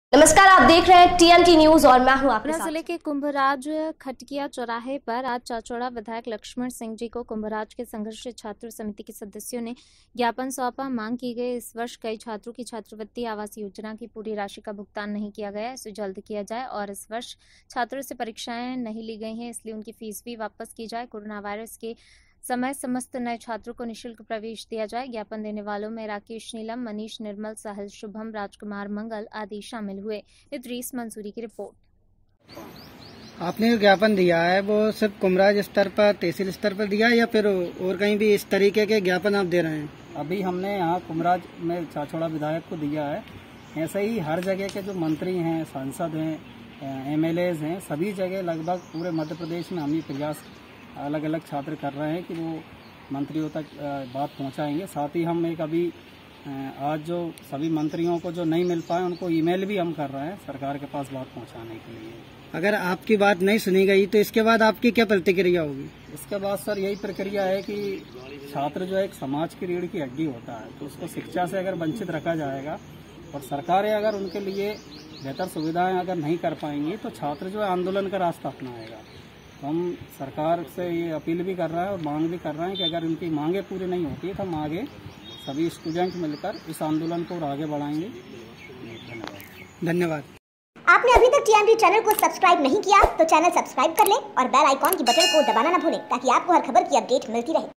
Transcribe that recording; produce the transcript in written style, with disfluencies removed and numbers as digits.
नमस्कार, आप देख रहे हैं टीएमटी न्यूज और मैं हूं आपके साथ। जिले के कुंभराज खटकिया चौराहे पर आज चाचौड़ा विधायक लक्ष्मण सिंह जी को कुंभराज के संघर्ष छात्र समिति के सदस्यों ने ज्ञापन सौंपा। मांग की गई इस वर्ष कई छात्रों की छात्रवृत्ति आवास योजना की पूरी राशि का भुगतान नहीं किया गया है, इसे जल्द किया जाए और इस वर्ष छात्रों से परीक्षाएं नहीं ली गई हैं, इसलिए उनकी फीस भी वापस की जाए। कोरोना वायरस के समय समस्त नए छात्रों को निःशुल्क प्रवेश दिया जाए। ज्ञापन देने वालों में राकेश नीलम, मनीष निर्मल, साहिल शुभम, राजकुमार मंगल आदि शामिल हुए। इद्रीस मंसूरी की रिपोर्ट। आपने जो ज्ञापन दिया है वो सिर्फ कुंभराज स्तर पर, तहसील स्तर पर दिया है या फिर और कहीं भी इस तरीके के ज्ञापन आप दे रहे हैं? अभी हमने यहाँ कुंभराज में चाचौड़ा विधायक को दिया है। ऐसे ही हर जगह के जो मंत्री हैं, सांसद हैं, एमएलएज हैं, सभी जगह लगभग पूरे मध्य प्रदेश में हम ये प्रयास अलग अलग छात्र कर रहे हैं कि वो मंत्रियों तक बात पहुंचाएंगे। साथ ही हम एक अभी आज जो सभी मंत्रियों को जो नहीं मिल पाए उनको ईमेल भी हम कर रहे हैं सरकार के पास बात पहुंचाने के लिए। अगर आपकी बात नहीं सुनी गई तो इसके बाद आपकी क्या प्रतिक्रिया होगी? इसके बाद सर यही प्रक्रिया है कि छात्र जो एक समाज की रीढ़ की हड्डी होता है, तो उसको शिक्षा से अगर वंचित रखा जाएगा और सरकारें अगर उनके लिए बेहतर सुविधाएं अगर नहीं कर पाएंगी तो छात्र जो है आंदोलन का रास्ता अपनाएगा। तो हम सरकार से ये अपील भी कर रहे हैं और मांग भी कर रहे हैं कि अगर इनकी मांगे पूरी नहीं होती तो हम आगे सभी स्टूडेंट मिलकर इस आंदोलन को और आगे बढ़ाएंगे। धन्यवाद। आपने अभी तक टीएमटी चैनल को सब्सक्राइब नहीं किया तो चैनल सब्सक्राइब कर लें और बेल आइकॉन की बटन को दबाना न भूलें ताकि आपको हर खबर की अपडेट मिलती रहे।